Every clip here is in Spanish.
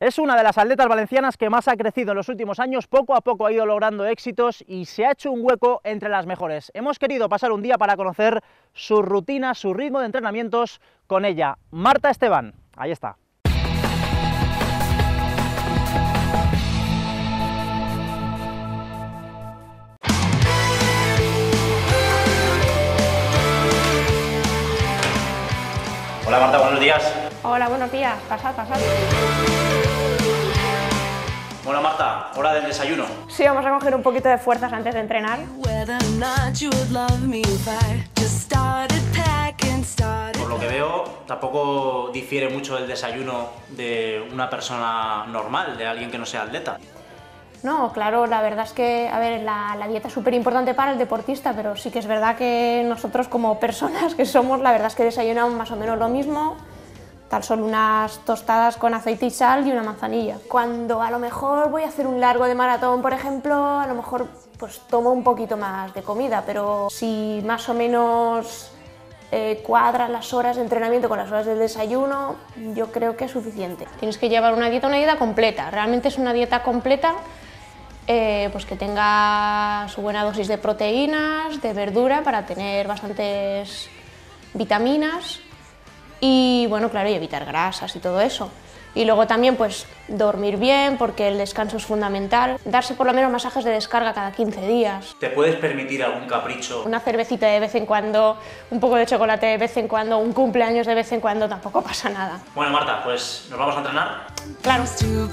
Es una de las atletas valencianas que más ha crecido en los últimos años, poco a poco ha ido logrando éxitos y se ha hecho un hueco entre las mejores. Hemos querido pasar un día para conocer su rutina, su ritmo de entrenamientos con ella, Marta Esteban. Ahí está. Hola Marta, buenos días. Hola, buenos días. Pasad, pasad. Bueno Marta, hora del desayuno. Sí, vamos a coger un poquito de fuerzas antes de entrenar. Por lo que veo, tampoco difiere mucho el desayuno de una persona normal, de alguien que no sea atleta. No, claro, la verdad es que, a ver, la dieta es súper importante para el deportista, pero sí que es verdad que nosotros como personas que somos, la verdad es que desayunamos más o menos lo mismo, tal solo unas tostadas con aceite y sal y una manzanilla. Cuando a lo mejor voy a hacer un largo de maratón, por ejemplo, a lo mejor pues tomo un poquito más de comida, pero si más o menos cuadras las horas de entrenamiento con las horas del desayuno, yo creo que es suficiente. Tienes que llevar una dieta completa, realmente es una dieta completa. Pues que tenga su buena dosis de proteínas, de verdura para tener bastantes vitaminas y bueno, claro, y evitar grasas y todo eso. Y luego también pues dormir bien porque el descanso es fundamental, darse por lo menos masajes de descarga cada 15 días. ¿Te puedes permitir algún capricho? Una cervecita de vez en cuando, un poco de chocolate de vez en cuando, un cumpleaños de vez en cuando, tampoco pasa nada. Bueno Marta, pues ¿nos vamos a entrenar? Claro.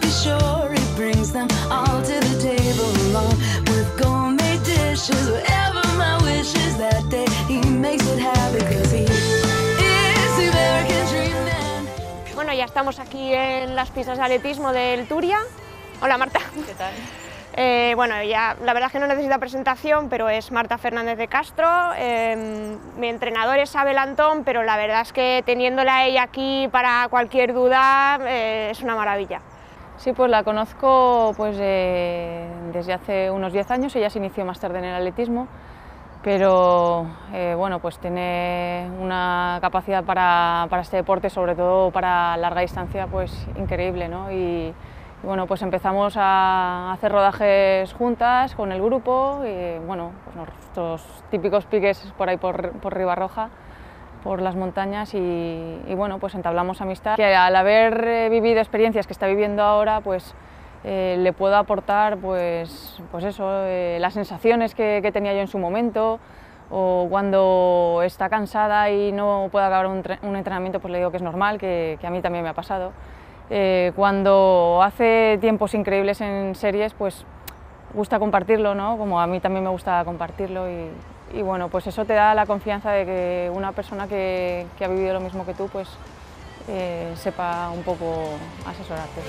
Bueno, ya estamos aquí en las pistas de atletismo del Turia. Hola Marta. ¿Qué tal? Bueno, ya la verdad es que no necesita presentación, pero es Marta Fernández de Castro. Mi entrenador es Abel Antón, pero la verdad es que teniéndola a ella aquí para cualquier duda es una maravilla. Sí, pues la conozco pues, desde hace unos 10 años, ella se inició más tarde en el atletismo, pero bueno, pues tiene una capacidad para este deporte, sobre todo para larga distancia, pues increíble, ¿no? Y bueno, pues empezamos a hacer rodajes juntas con el grupo y bueno, pues nuestros típicos piques por ahí por Ribarroja, por las montañas y bueno, pues entablamos amistad. Que al haber vivido experiencias que está viviendo ahora, pues le puedo aportar pues eso, las sensaciones que tenía yo en su momento, o cuando está cansada y no puede acabar un entrenamiento, pues le digo que es normal, que a mí también me ha pasado. Cuando hace tiempos increíbles en series, pues gusta compartirlo, ¿no? Como a mí también me gusta compartirlo y bueno, pues eso te da la confianza de que una persona que ha vivido lo mismo que tú, pues sepa un poco asesorarte.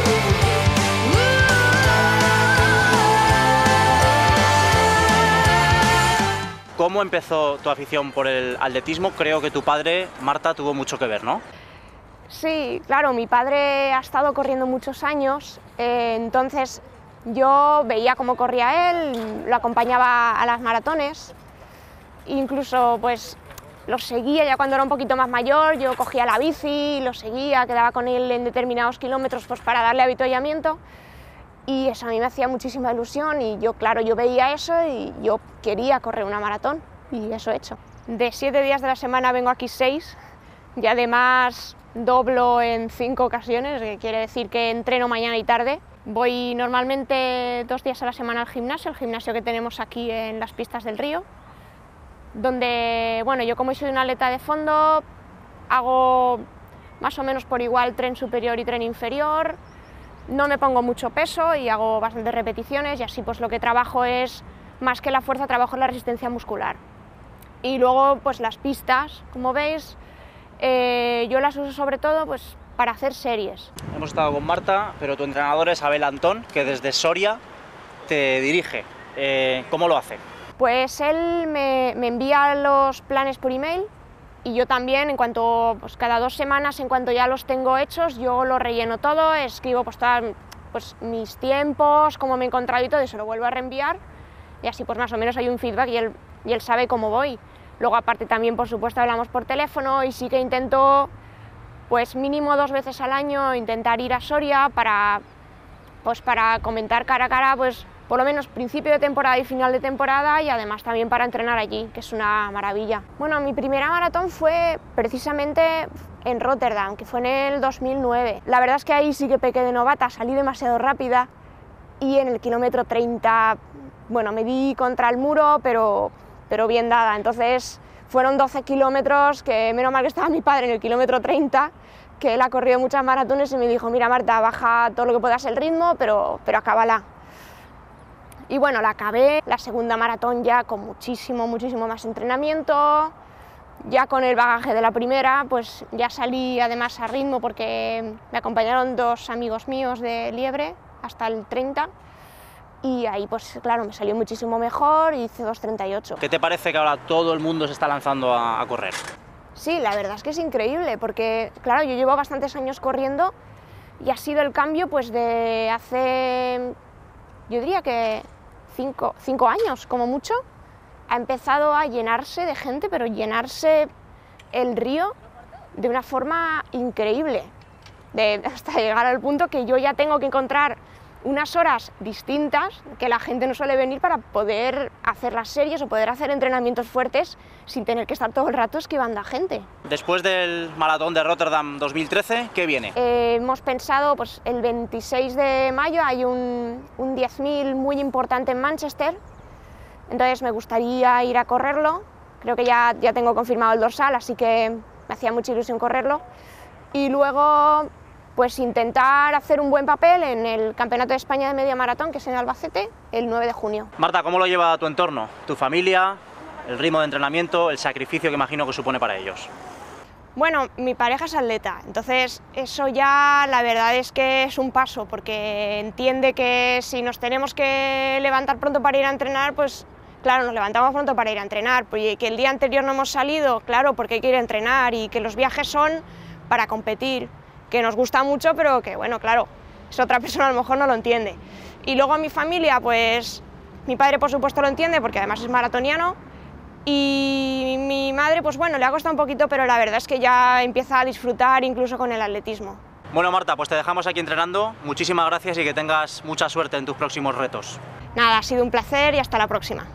¿Cómo empezó tu afición por el atletismo? Creo que tu padre, Marta, tuvo mucho que ver, ¿no? Sí, claro, mi padre ha estado corriendo muchos años, entonces yo veía cómo corría él, lo acompañaba a las maratones, incluso pues lo seguía ya cuando era un poquito más mayor, yo cogía la bici, lo seguía, quedaba con él en determinados kilómetros pues para darle avituallamiento y eso a mí me hacía muchísima ilusión y yo, claro, yo veía eso y yo quería correr una maratón y eso he hecho. De 7 días de la semana vengo aquí 6 y además doblo en 5 ocasiones, que quiere decir que entreno mañana y tarde. Voy normalmente 2 días a la semana al gimnasio, el gimnasio que tenemos aquí en las pistas del río, donde, bueno, yo como soy una atleta de fondo, hago más o menos por igual tren superior y tren inferior, no me pongo mucho peso y hago bastantes repeticiones y así pues lo que trabajo es, más que la fuerza, trabajo la resistencia muscular. Y luego pues las pistas, como veis, yo las uso sobre todo pues para hacer series. Hemos estado con Marta, pero tu entrenador es Abel Antón, que desde Soria te dirige. ¿Cómo lo hace? Pues él me envía los planes por email y yo también, en cuanto, pues cada 2 semanas, en cuanto ya los tengo hechos, yo lo relleno todo, escribo pues mis tiempos, cómo me he encontrado y todo, y se lo vuelvo a reenviar y así pues más o menos hay un feedback y él sabe cómo voy. Luego aparte también por supuesto hablamos por teléfono y sí que intento pues mínimo 2 veces al año intentar ir a Soria para comentar cara a cara, pues por lo menos principio de temporada y final de temporada, y además también para entrenar allí, que es una maravilla. Bueno, mi primera maratón fue precisamente en Rotterdam, que fue en el 2009. La verdad es que ahí sí que pequé de novata, salí demasiado rápida y en el kilómetro 30, bueno, me di contra el muro, pero bien dada. Entonces fueron 12 kilómetros, que menos mal que estaba mi padre en el kilómetro 30, que él ha corrido muchas maratones y me dijo: mira, Marta, baja todo lo que puedas el ritmo, pero acábala. Y bueno, la acabé, la segunda maratón ya con muchísimo más entrenamiento, ya con el bagaje de la primera, pues ya salí además a ritmo porque me acompañaron 2 amigos míos de Liebre hasta el 30, y ahí pues claro, me salió muchísimo mejor, hice 2:38. ¿Qué te parece que ahora todo el mundo se está lanzando a correr? Sí, la verdad es que es increíble, porque claro, yo llevo bastantes años corriendo y ha sido el cambio pues de hace, yo diría que 5 años como mucho. Ha empezado a llenarse de gente, pero llenarse el río de una forma increíble, hasta llegar al punto que yo ya tengo que encontrar unas horas distintas, que la gente no suele venir, para poder hacer las series o poder hacer entrenamientos fuertes sin tener que estar todo el rato esquivando a gente. Después del maratón de Rotterdam 2013, ¿qué viene? Hemos pensado, pues el 26 de mayo hay un 10.000 muy importante en Manchester, entonces me gustaría ir a correrlo. Creo que ya tengo confirmado el dorsal, así que me hacía mucha ilusión correrlo. Y luego pues intentar hacer un buen papel en el Campeonato de España de Media Maratón, que es en Albacete, el 9 de junio. Marta, ¿cómo lo lleva tu entorno? ¿Tu familia, el ritmo de entrenamiento, el sacrificio que imagino que supone para ellos? Bueno, mi pareja es atleta, entonces eso ya la verdad es que es un paso, porque entiende que si nos tenemos que levantar pronto para ir a entrenar, pues claro, nos levantamos pronto para ir a entrenar, porque que el día anterior no hemos salido, claro, porque hay que ir a entrenar, y que los viajes son para competir, que nos gusta mucho, pero que bueno, claro, es otra persona a lo mejor no lo entiende. Y luego a mi familia, pues mi padre por supuesto lo entiende, porque además es maratoniano, y mi madre, pues bueno, le ha costado un poquito, pero la verdad es que ya empieza a disfrutar incluso con el atletismo. Bueno, Marta, pues te dejamos aquí entrenando. Muchísimas gracias y que tengas mucha suerte en tus próximos retos. Nada, ha sido un placer y hasta la próxima.